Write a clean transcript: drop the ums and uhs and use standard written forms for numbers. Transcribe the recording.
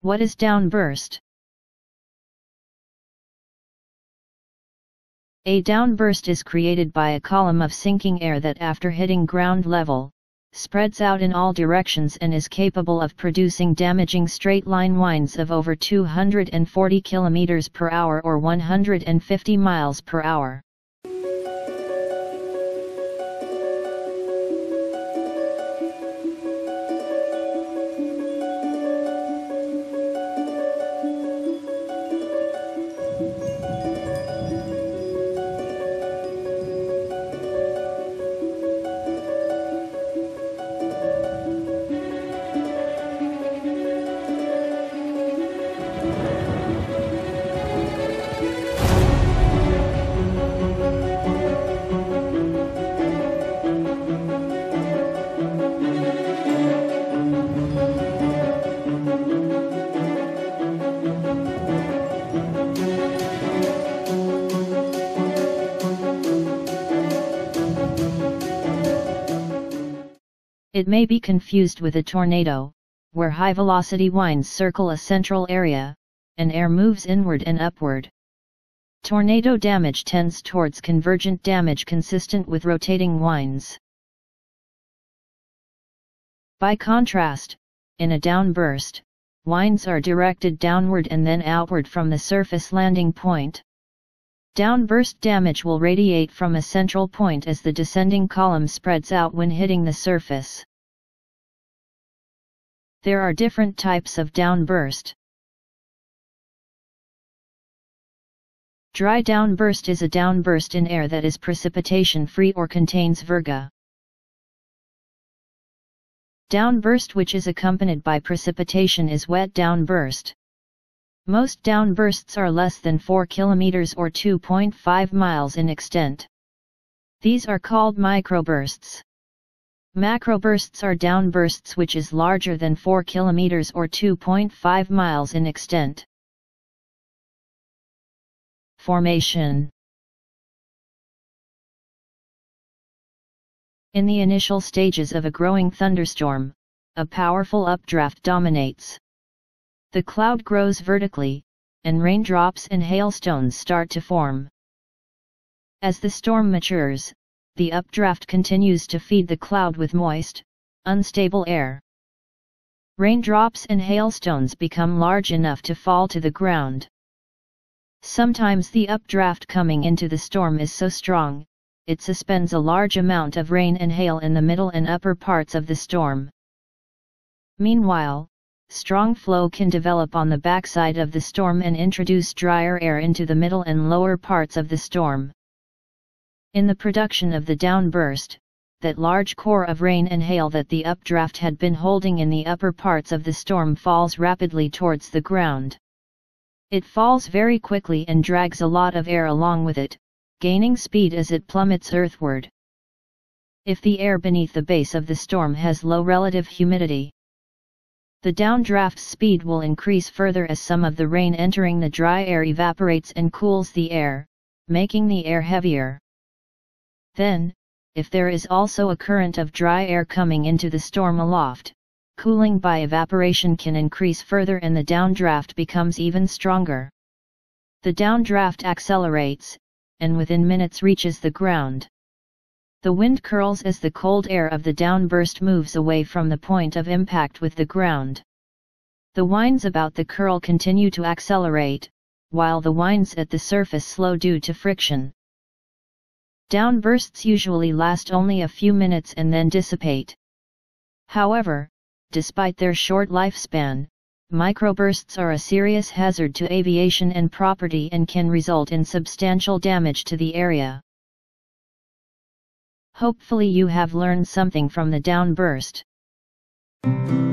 What is downburst? A downburst is created by a column of sinking air that after hitting ground level, spreads out in all directions and is capable of producing damaging straight-line winds of over 240 km per hour or 150 miles per hour. It may be confused with a tornado, where high-velocity winds circle a central area, and air moves inward and upward. Tornado damage tends towards convergent damage consistent with rotating winds. By contrast, in a downburst, winds are directed downward and then outward from the surface landing point. Downburst damage will radiate from a central point as the descending column spreads out when hitting the surface. There are different types of downburst. Dry downburst is a downburst in air that is precipitation-free or contains virga. Downburst which is accompanied by precipitation is wet downburst. Most downbursts are less than 4 km or 2.5 miles in extent. These are called microbursts. Macrobursts are downbursts which is larger than 4 km or 2.5 miles in extent. Formation. In the initial stages of a growing thunderstorm, a powerful updraft dominates. The cloud grows vertically, and raindrops and hailstones start to form. As the storm matures, the updraft continues to feed the cloud with moist, unstable air. Raindrops and hailstones become large enough to fall to the ground. Sometimes the updraft coming into the storm is so strong, it suspends a large amount of rain and hail in the middle and upper parts of the storm. Meanwhile, strong flow can develop on the backside of the storm and introduce drier air into the middle and lower parts of the storm. In the production of the downburst, that large core of rain and hail that the updraft had been holding in the upper parts of the storm falls rapidly towards the ground. It falls very quickly and drags a lot of air along with it, gaining speed as it plummets earthward. If the air beneath the base of the storm has low relative humidity, the downdraft's speed will increase further as some of the rain entering the dry air evaporates and cools the air, making the air heavier. Then, if there is also a current of dry air coming into the storm aloft, cooling by evaporation can increase further and the downdraft becomes even stronger. The downdraft accelerates, and within minutes reaches the ground. The wind curls as the cold air of the downburst moves away from the point of impact with the ground. The winds about the curl continue to accelerate, while the winds at the surface slow due to friction. Downbursts usually last only a few minutes and then dissipate. However, despite their short lifespan, microbursts are a serious hazard to aviation and property and can result in substantial damage to the area. Hopefully you have learned something from the downburst.